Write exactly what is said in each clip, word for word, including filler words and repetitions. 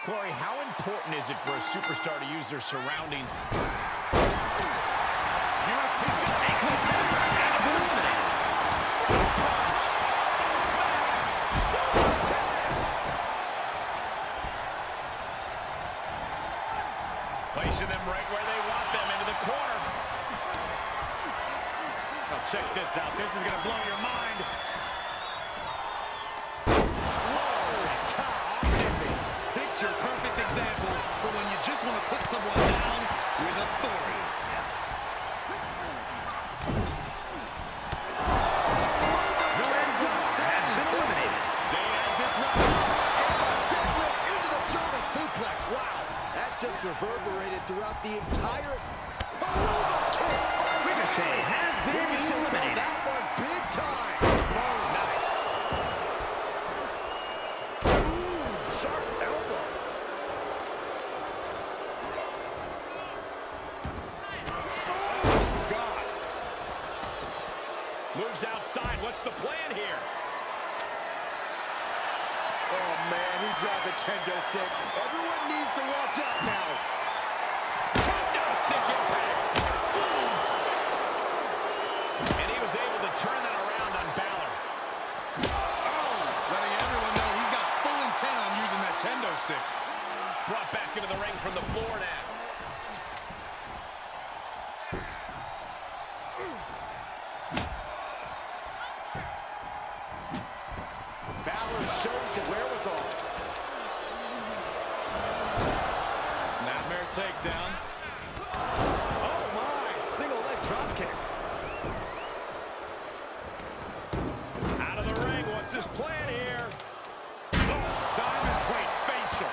Corey, how important is it for a superstar to use their surroundings? Placing them right where they want them, into the corner. Now check this out. This is going to blow your mind. Holy cow, amazing. Picture perfect example for when you just want to put someone down with authority. Just reverberated throughout the entire Aruba kick. Ricochet has been eliminated. That one big time. Oh, nice. Ooh, sharp elbow. Oh, God. Moves outside. What's the plan here? Oh, man, he grabbed the kendo stick. Everyone needs to watch out now. Kendo stick impact. Boom. And he was able to turn that around on Balor. Oh, letting everyone know he's got full intent on using that kendo stick. Brought back into the ring from the floor now. Balor shows the wherewithal. Snapmare takedown. Oh, my. Single leg drop kick. Out of the ring. What's his plan here? Oh, diamond plate facial.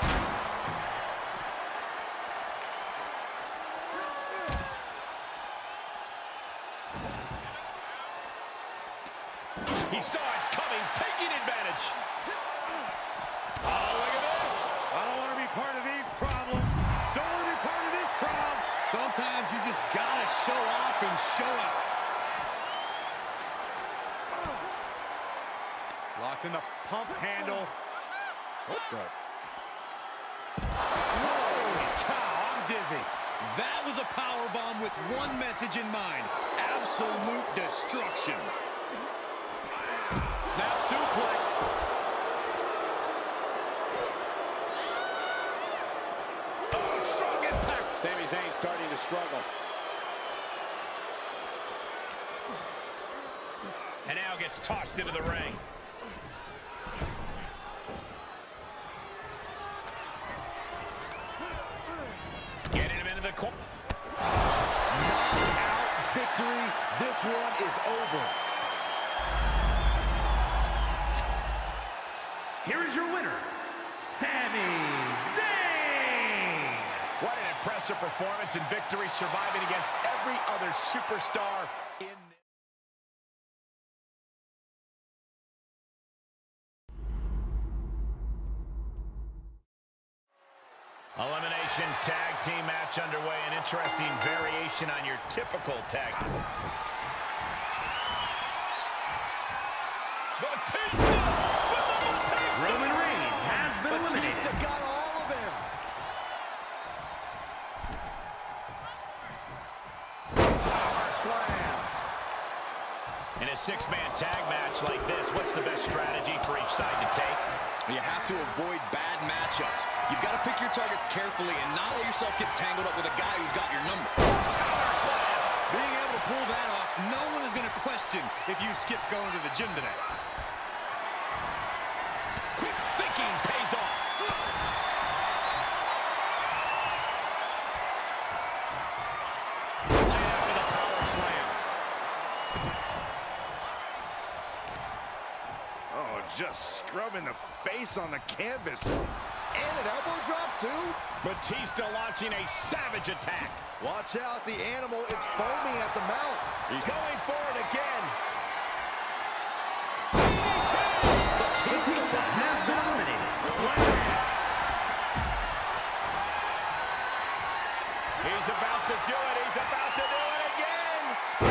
He saw it coming, taking advantage. Oh, look at this. I don't want to be part of these problems. Don't want to be part of this crowd. Sometimes you just gotta show off and show out. Locks in the pump handle. What the? Holy cow, I'm dizzy. That was a power bomb with one message in mind. Absolute destruction. Snap suplex. Oh, strong impact. Sami Zayn starting to struggle. And now gets tossed into the ring. Getting him into the corner. Knockout victory. This one is over. Here is your winner, Sami Zayn. What an impressive performance and victory, surviving against every other superstar in this. Elimination tag team match underway. An interesting variation on your typical tag. Batista! Roman Reigns has been eliminated. Batista got all of him. Power slam. In a six-man tag match like this, what's the best strategy for each side to take? You have to avoid bad matchups. You've got to pick your targets carefully and not let yourself get tangled up with a guy who's got your number. Power slam. Being able to pull that off, no one is going to question if you skip going to the gym today. Quick thinking pays off. Laid out with a power slam. Oh, just scrubbing the face on the canvas. And an elbow drop, too. Batista launching a savage attack. Watch out, the animal is foaming at the mouth. He's going for it again. Batista has been eliminated. He's about to do it. He's about to do it again.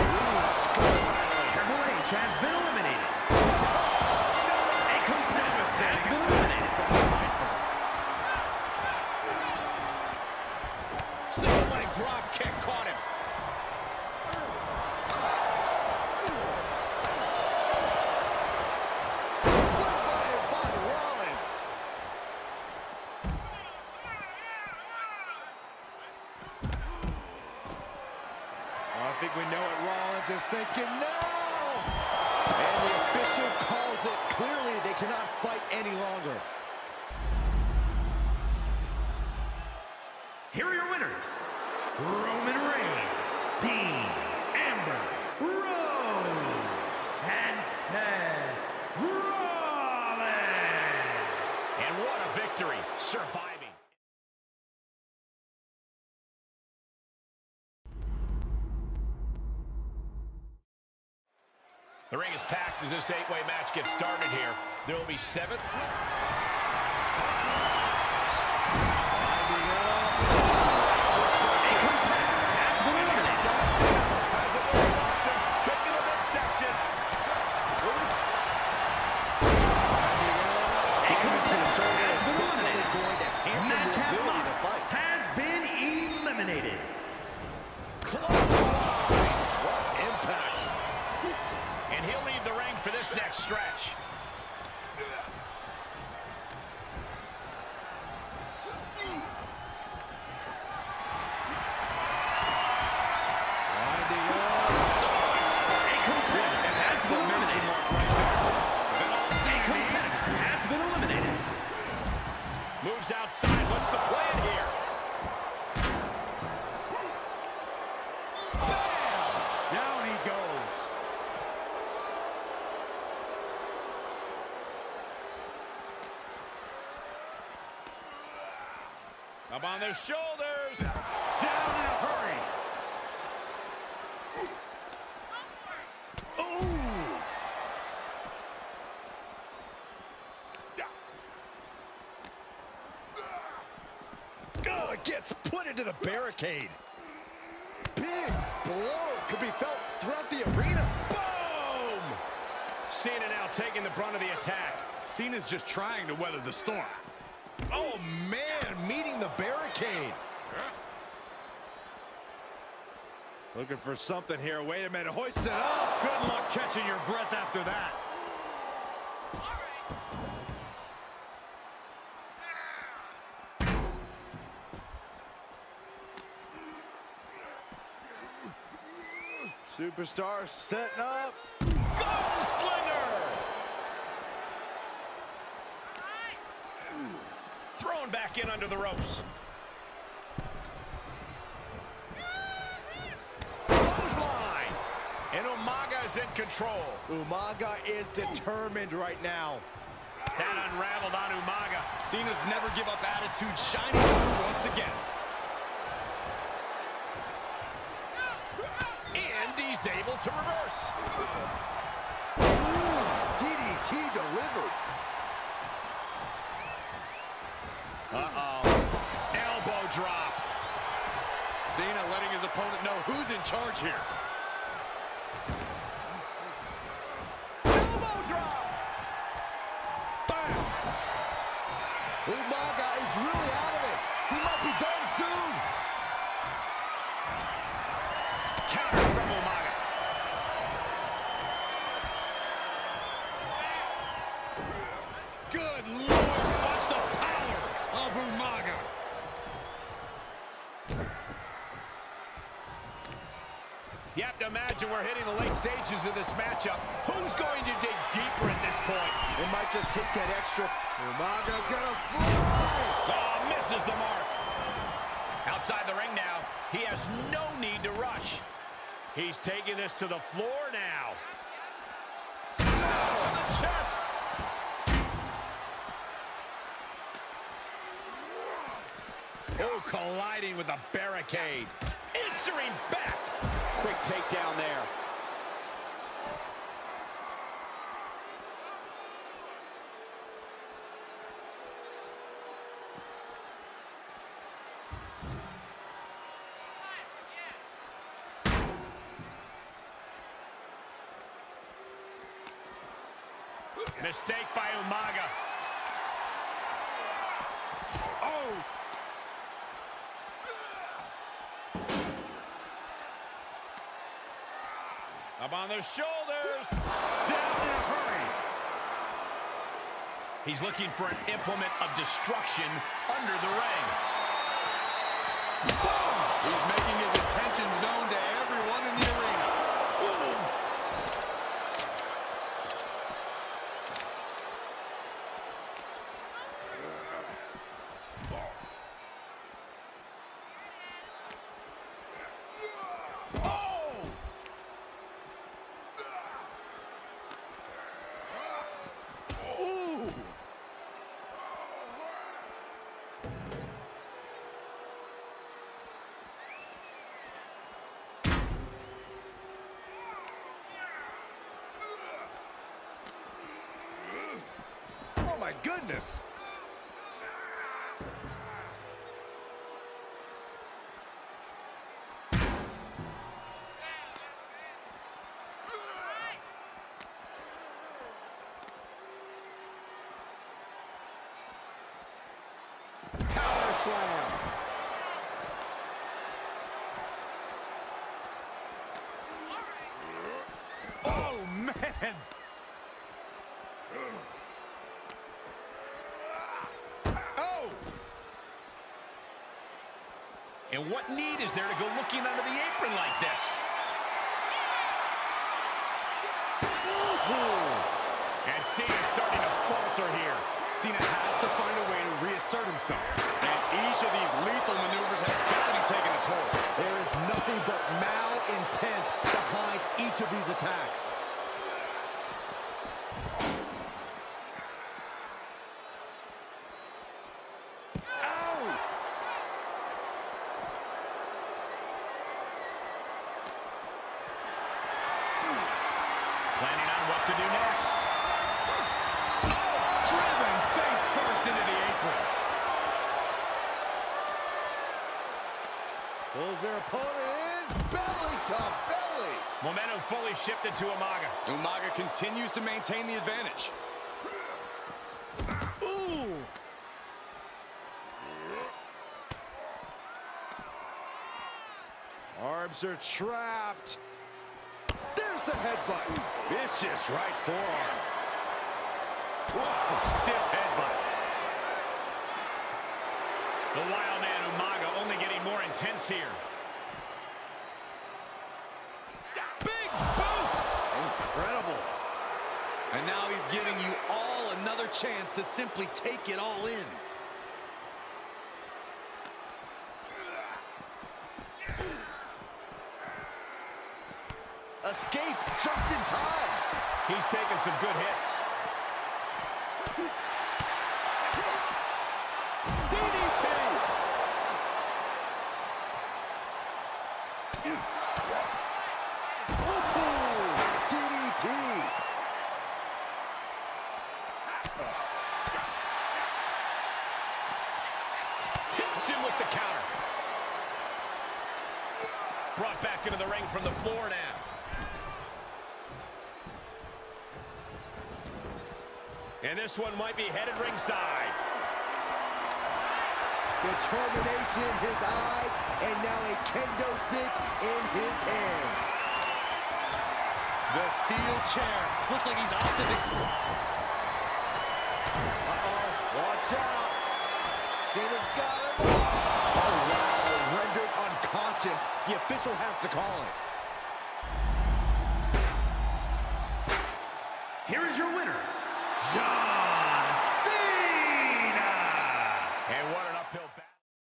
Triple H has been eliminated. A complete has been eliminated. think we know what Rollins is thinking now. And the official calls it. Clearly, they cannot fight any longer. Here are your winners, Roman Reigns, Dean Ambrose, and Seth Rollins. And what a victory, surviving. The ring is packed as this eight-way match gets started here. There will be seven. Next stretch. Winding up. So it's a competitor has been eliminated. Is that all it means? Has been eliminated. Moves outside. What's the plan here? Bam! Down he goes. Up on their shoulders. Down in a hurry. Ooh. Oh, it gets put into the barricade. Big blow could be felt throughout the arena. Boom! Cena now taking the brunt of the attack. Cena's just trying to weather the storm. Oh, man, meeting the barricade. Looking for something here. Wait a minute. Hoist it up. Good luck catching your breath after that. Superstar setting up. Gunslinger! Thrown back in under the ropes. Clothesline! And Umaga is in control. Umaga is determined right now. That unraveled on Umaga. Cena's never give up attitude, shining through once again. And he's able to reverse. Ooh, D D T delivered. Uh-oh. Elbow drop. Cena letting his opponent know who's in charge here. Elbow drop. Bam. Umaga is really out of it. He might be done soon. Counter from Umaga. Good Lord, watch the power of Umaga. You have to imagine we're hitting the late stages of this matchup. Who's going to dig deeper at this point? It might just take that extra. Umaga's gonna fly. Oh, misses the mark. Outside the ring now. He has no need to rush. He's taking this to the floor now. To the chest. Oh, colliding with the barricade. Answering back. Quick takedown there. Mistake by Umaga. Oh! Up on their shoulders. Down in a hurry. He's looking for an implement of destruction under the ring. Boom! He's making his intentions known to everyone in the arena. Oh! Ooh! Oh my goodness! Power slam. Oh, man. Oh! And what need is there to go looking under the apron like this? And Cena's starting to falter here. Cena has to find a way to reassert himself. And each of these lethal maneuvers have got to be taking a toll. There is nothing but malintent behind each of these attacks. Ow! Planning on what to do next. Driven face first into the apron. Pulls their opponent in, belly to belly. Momentum fully shifted to Umaga. Umaga continues to maintain the advantage. Ooh! Arms are trapped. There's the headbutt. Vicious right forearm. Whoa, stiff headbutt. The wild man Umaga only getting more intense here. Big boot! Incredible. And now he's giving you all another chance to simply take it all in. Escape just in time. He's taking some good hits. D D T. Ooh, D D T. Hits him with the counter. Brought back into the ring from the floor now. And this one might be headed ringside. Determination in his eyes, and now a kendo stick in his hands. The steel chair. Looks like he's off to the... Uh-oh, watch out. Cena's got him. Oh, wow, rendered unconscious. The official has to call it. Here is your winner, John Cena! And what an uphill battle.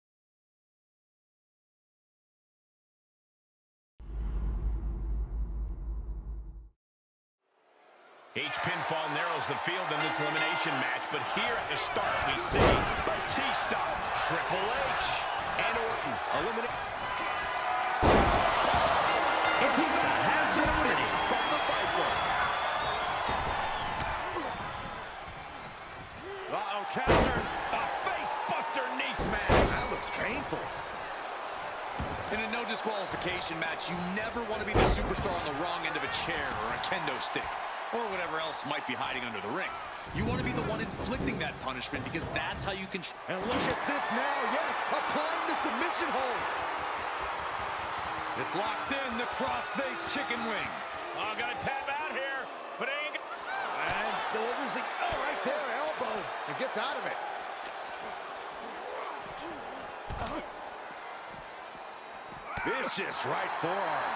Each pinfall narrows the field in this elimination match, but here at the start we see Batista, Triple H, and Orton eliminate. Batista has been eliminated. From the Viper. Uh-oh, counter. A face-buster knee smash. That looks painful. In a no disqualification match, you never want to be the superstar on the wrong end of a chair or a kendo stick, or whatever else might be hiding under the ring. You want to be the one inflicting that punishment because that's how you can... And look at this now, yes, applying the submission hold. It's locked in, the cross-face chicken wing. Oh, gonna tap out here, but it ain't... And delivers the, oh, right there, elbow, and gets out of it. Vicious right forearm.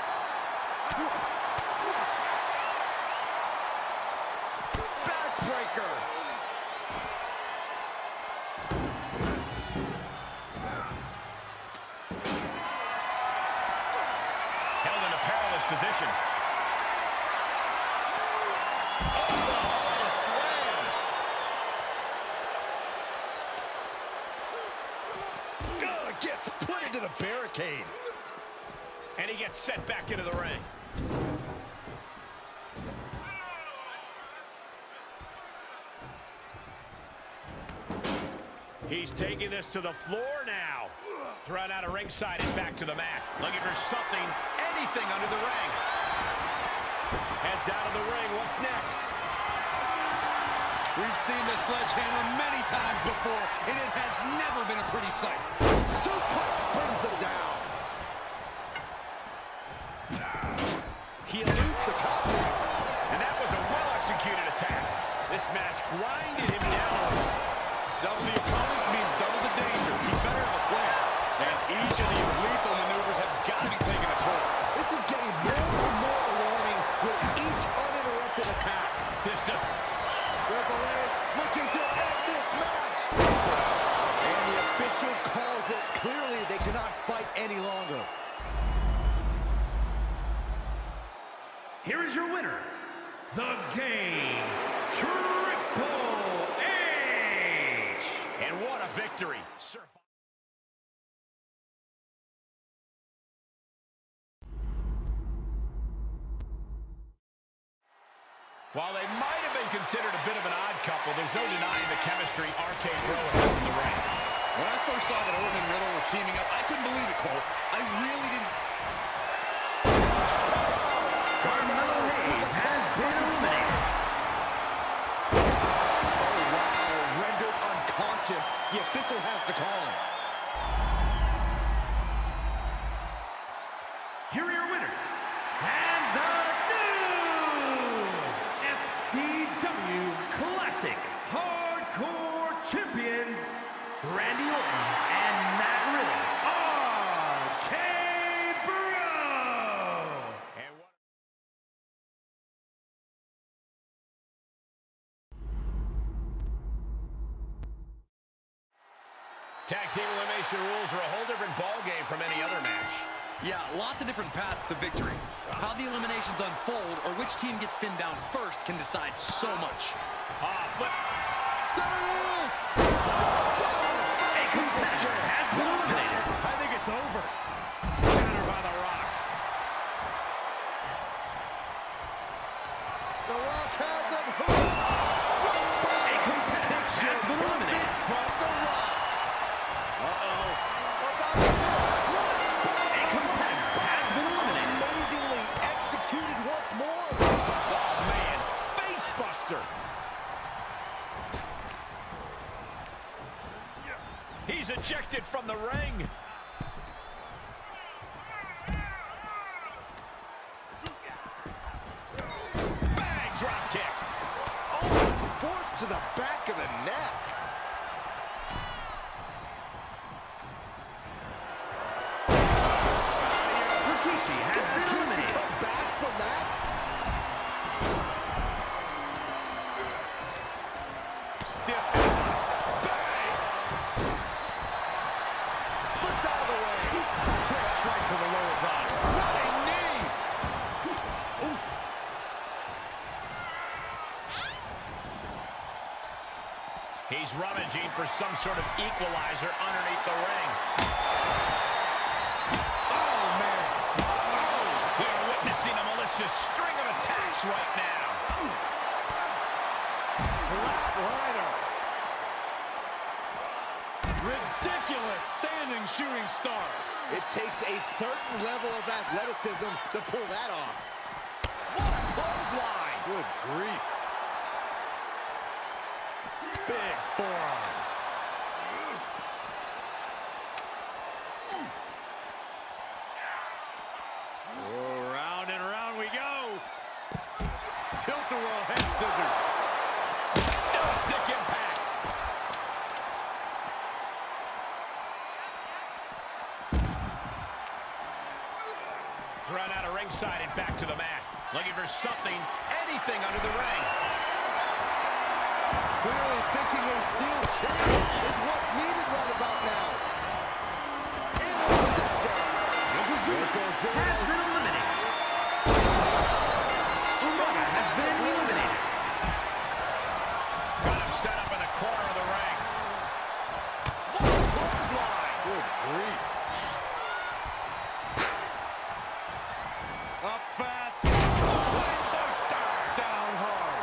Backbreaker. Held perilous position. Oh, slam. Oh, gets put into the barricade. And he gets set back into the ring. He's taking this to the floor now. Thrown out of ringside and back to the mat. Looking for something, anything under the ring. Heads out of the ring. What's next? We've seen the sledgehammer many times before, and it has never been a pretty sight. Suplex brings them down. He eludes the contact. And that was a well-executed attack. This match grinded him down. Double the opponents means double the danger. He's better of a player. And each of these lethal maneuvers have got to be taking a toll. This is getting more and more alarming with each uninterrupted attack. This just... Triple H looking to end this match. And the official calls it. Clearly, they cannot fight any longer. Here is your winner, The Game, Triple H. And what a victory. Sir. While they might have been considered a bit of an odd couple, there's no denying the chemistry R K Bro has in the ring. When I first saw that Orton and Riddle were teaming up, I couldn't believe it, Cole. I really didn't... Carmelo Hayes has been eliminated. Oh, wow. Rendered unconscious. The official has to call him. Here are your winners, and the new F C W Classic Hardcore Champions, Randy Orton and Matt Riddle, R K Bro. And what... Tag team elimination rules are a whole different ballgame from any other match. Yeah, lots of different paths to victory. How the eliminations unfold or which team gets thinned down first can decide so much. Ah, flip. There it is! A competitor has been eliminated. I think it's over. Counter by The Rock. The Rock has him. A competitor has been eliminated. From The Rock. Uh-oh. A competitor has been eliminated. Amazingly executed once more. Oh, man. Face buster. He's ejected from the ring. Bang, drop kick. Oh, forced to the back of the neck. Rikishi has been Can she eliminated. come back from that? Stiff. Bang. Slips out of the way. Quick strike to the lower body. Running knee. Oof. He's rummaging for some sort of equalizer underneath the ring. Oh, man. We are witnessing a malicious string of attacks right now. Flatliner. Ridiculous standing shooting star. It takes a certain level of athleticism to pull that off. What a clothesline. Good grief. Big forearm. Oh, round and round we go. Tilt-a-whirl head scissors. No stick impact. Thrown out of ringside and back to the mat. Looking for something, anything under the ring. Clearly thinking a steel chair is what's needed right about now. And a set down. Yokozuna has been eliminated. Up fast. Buster. Down hard.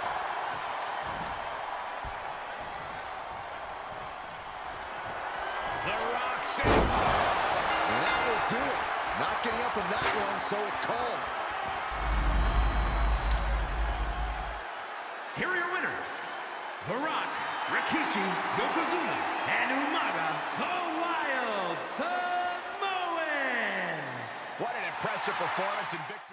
The Rock set. And that will do it. Not getting up from that one, so it's called. Here are your winners. The Rock, Rikishi, Yokozuna, and Umaga, the Wild Samoans. What an impressive performance and victory.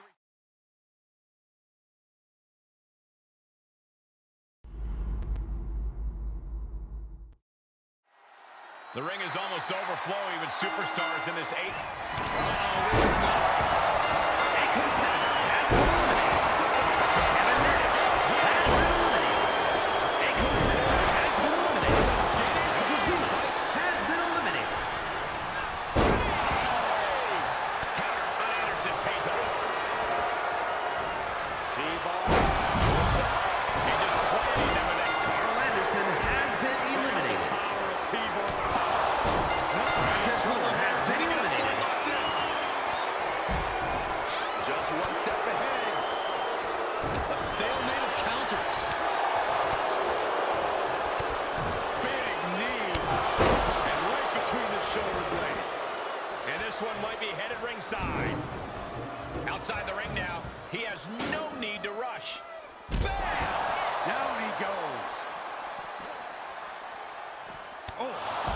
The ring is almost overflowing with superstars in this eight. Uh-oh, this is not. A competitor has been eliminated. Kevin Nash has been eliminated. A competitor has been eliminated. Yokozuna has been eliminated. Counter by Anderson pays off. T-bar. He just played him with that. Carl Anderson has been eliminated. Power of T-bar. Marcus Miller has been eliminated. Just one step ahead. A stalemate of counters. Big knee. And right between the shoulder blades. And this one might be headed ringside. Outside the ring now. He has no need to rush. Bam! Down he goes. Oh.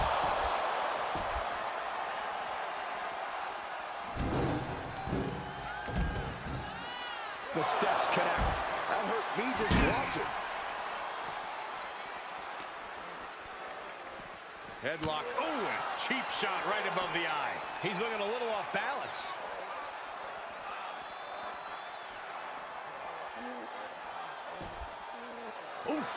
The steps connect. That hurt me just watching. Headlock. Oh, a cheap shot right above the eye. He's looking a little off balance. Oof.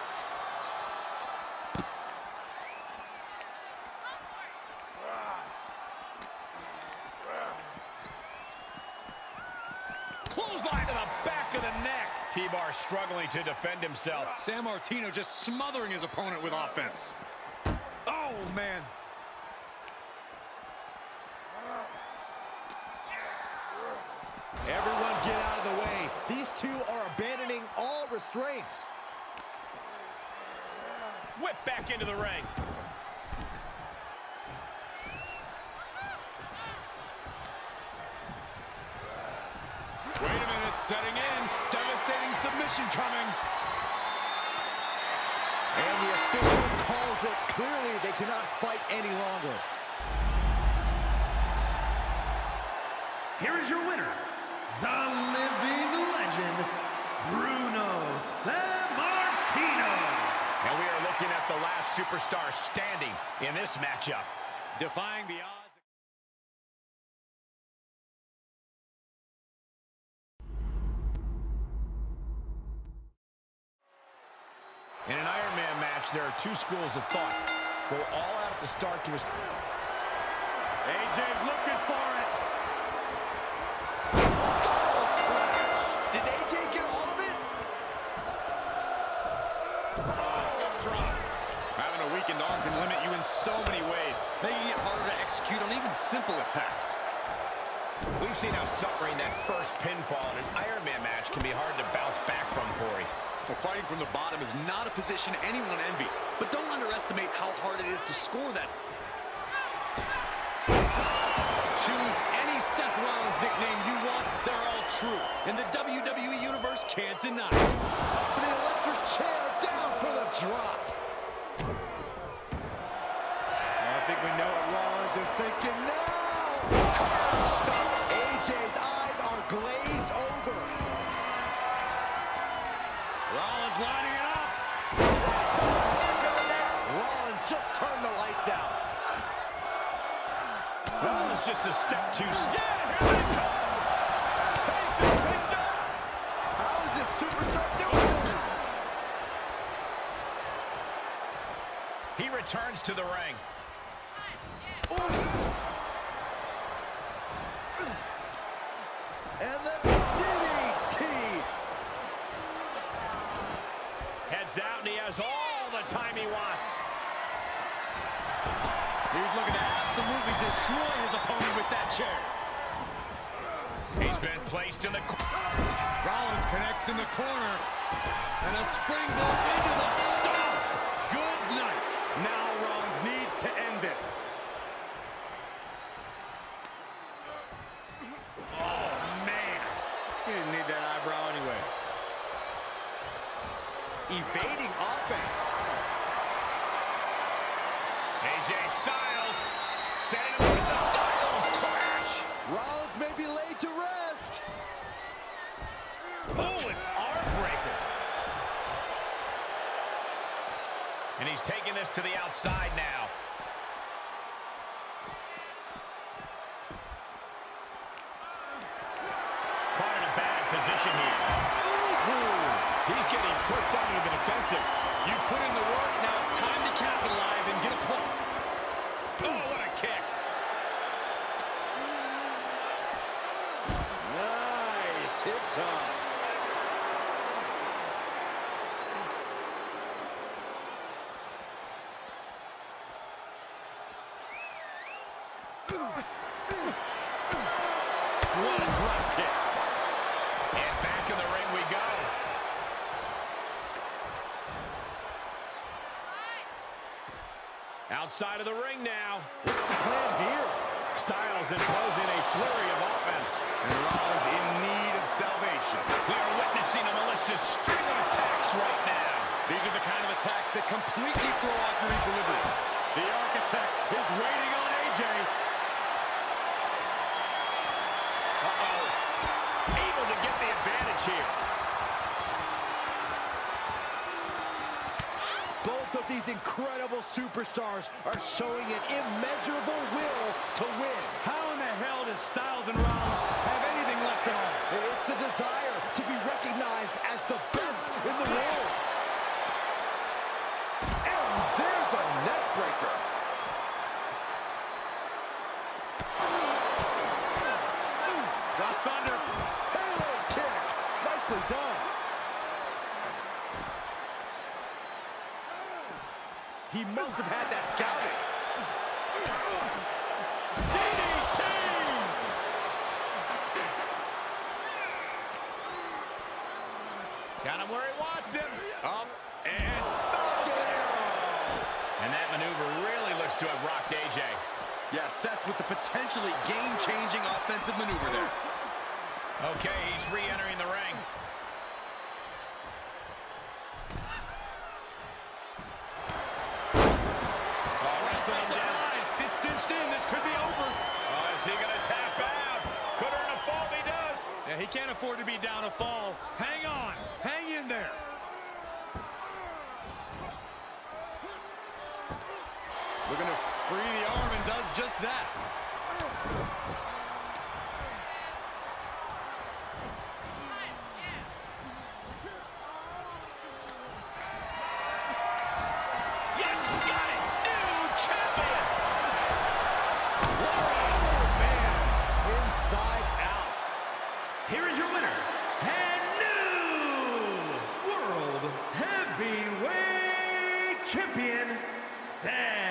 Clothesline to the back of the neck. T-Bar struggling to defend himself. Sammartino just smothering his opponent with offense. Oh, man. Everyone get out of the way. These two are abandoning all restraints. Whip back into the ring. Wait a minute, setting in. Devastating submission coming. And the official calls it. Clearly, they cannot fight any longer. Here is your winner, the living legend, Bruno Sammartino. And we are looking at the last superstar standing in this matchup. Defying the odds. In an Iron Man match, there are two schools of thought. Go all out at the start to his... A J's looking for it. Styles Clash. Did A J get all of it? Oh, drop. Having a weakened arm can limit you in so many ways, making it harder to execute on even simple attacks. We've seen how suffering that first pinfall in an Iron Man match can be hard to bounce back from, Corey. Well, fighting from the bottom is not a position anyone envies, but don't underestimate how hard it is to score that. Choose any Seth Rollins nickname you want, they're all true. And the W W E Universe can't deny it. Up for the electric chair, down for the drop. I think we know what Rollins is thinking now. Curb stop. A J's eyes are glazed over. Rollins lining it up. Rollins just turned the lights out. Rollins just a step too... Yeah, here they come! Pace is picked up. How is this superstar doing this? He returns to the ring. Ooh. And the D D T. Heads out, and he has all the time he wants. He's looking to absolutely destroy his opponent with that chair. He's been placed in the corner. Rollins connects in the corner. And a springboard into the stomp. Good night. Now Rollins needs to end this. Oh, man. He didn't need that eyebrow anyway. Evading offense. A J Styles setting him with the Styles Clash. Rollins may be laid to rest. Oh, an arm breaker. And he's taking this to the outside now. Caught in a bad position here. Ooh, he's getting pushed down into the defensive. You put in the work, now it's time to capitalize and get a point. Oh, what a kick. Nice hip toss. What a drop kick. And back in the ring we go. Outside of the ring now. What's the plan here? Styles imposing a flurry of offense. And Rollins in need of salvation. We are witnessing a malicious string of attacks right now. These are the kind of attacks that completely throw off your equilibrium. The Architect is waiting on A J. Uh-oh. Able to get the advantage here. Both of these incredible superstars are showing an immeasurable will to win. How in the hell does Styles and Rollins have anything left on? It's the desire to be recognized as the best in the world. And there's a neck breaker. Ducks under. Halo kick. Nicely done. He must have had that scouted. D D T! Got him where he wants him. Up and Falcon Arrow. And that maneuver really looks to have rocked A J. Yeah, Seth with the potentially game-changing offensive maneuver there. Okay, he's re-entering the ring. Oh, wrestling him down. It's cinched in. This could be over. Oh, is he going to tap out? Could earn a fall if he does. Yeah, he can't afford to be down a fall. Hang on. Hang in there. Looking to free the arm and does just that. Yes, got it. New champion. Oh, man. Inside out. Here is your winner, and new World Heavyweight Champion, Seth